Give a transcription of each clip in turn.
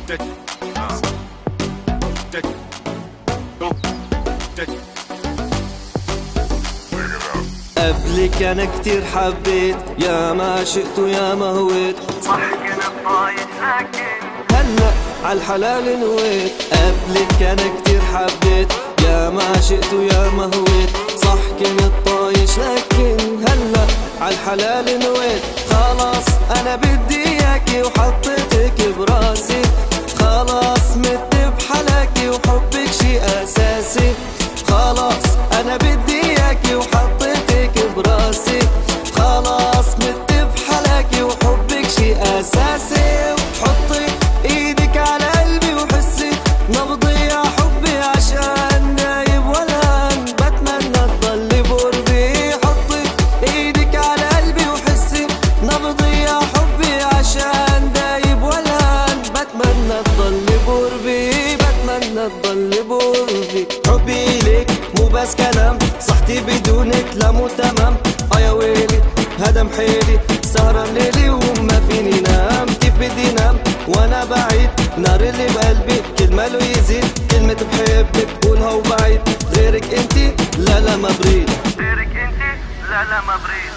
قبلك انا كتير حبيت، يا ما شئت ويا ما هويت، صح كنت طايش لكن هلا عالحلال نويت. قبلك انا كتير حبيت، يا ما شئت ويا ما هويت، صح كنت طايش لكن هلا عالحلال نويت. خلاص انا بدي اياكي وحطيتك براسي، خلاص مت بحلاكي وحبك شي اساسي. خلاص انا بدي اياكي وحطيتك براسي، خلاص مت بحلاكي وحبك شي اساسي. وحطي ايدك على قلبي وحسي نبضي يا حبي، عشان نايب والهان بتمنى تضلي بقربي. حطي ايدك على قلبي وحسي نبضي يا حبي، عشان دايب والهان بتمنى تضلي بقربي، بتمنى تضلي بقربي. حبي ليك مو بس كلام، صحتي بدونك لا مو تمام. يا ويلي هذا محيلي سهران ليلي وما فيني نام. كيف بدي نام وانا بعيد، نار اللي بقلبي كل ما له يزيد. كلمة بحبك بقولها وبعيد، غيرك انتي لا لا ما بريد، غيرك انتي لا لا ما بريد.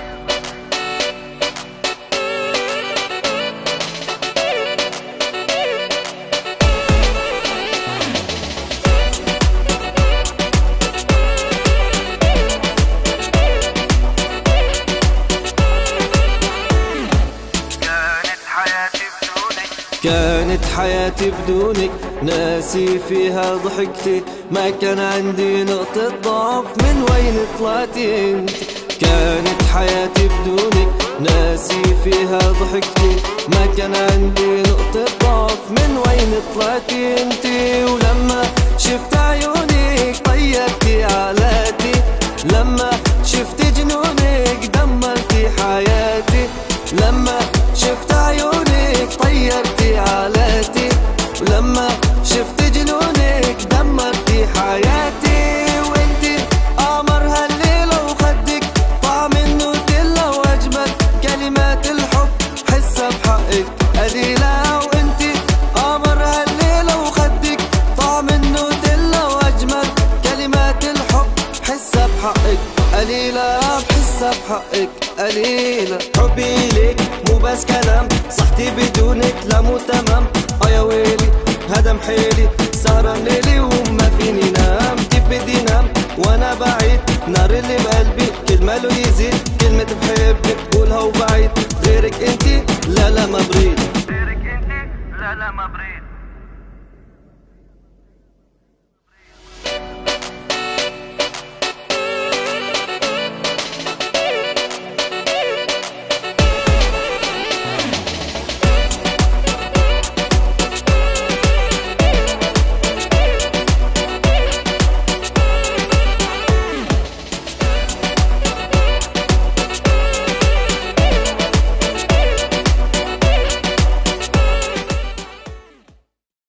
كانت حياتي بدونك، ناسي فيها ضحكتي، ما كان عندي نقطة ضعف، من وين طلعتي انت. كانت حياتي بدونك، ناسي فيها ضحكتي، ما كان عندي نقطة ضعف، من وين طلعتي انت. ولما شفت عيونك طيرتي علاتي، لما شفت جنونك دمرتي حياتي. لما شفت عيونك طيرتي علاتي، ولما شفت جنونك دمرتي حياتي. وانتي قمر هالليلة وخدك طعم النوتيلا، واجمل كلمات الحب حسها بحقك قليلة. وانتي قمر هالليلة وخدك طعم النوتيلا، واجمل كلمات الحب حسها بحقك قليلة، بحسها بحقك قليلة. حبي ليك مو بس كلام، صحتي بدونك لا مو تمام. يا ويلي هذا محيلي سهران ليلي وما فيني نام. كيف بدي نام وانا بعيد، نار اللي بقلبي كل ما له يزيد. كلمة بحبك بقولها وبعيد، غيرك انتي لا لا ما بريد، غيرك انتي لا لا ما بريد.